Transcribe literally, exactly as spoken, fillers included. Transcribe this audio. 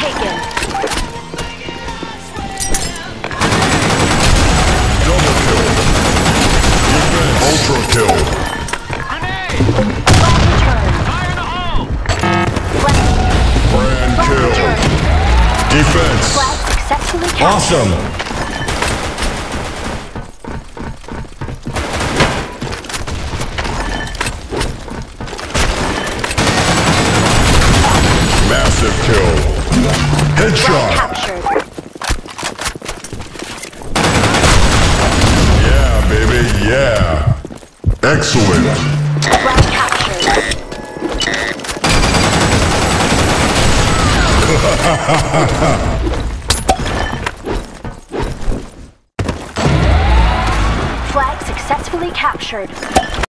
taken. Double kill. Defense. Ultra kill. Flag return. Flag, Grand flag kill. return. Defense. Flag successfully captured. Awesome. Massive kill. Flag Headshot. captured. Yeah, baby, yeah. Excellent. Flag captured. Flag successfully captured.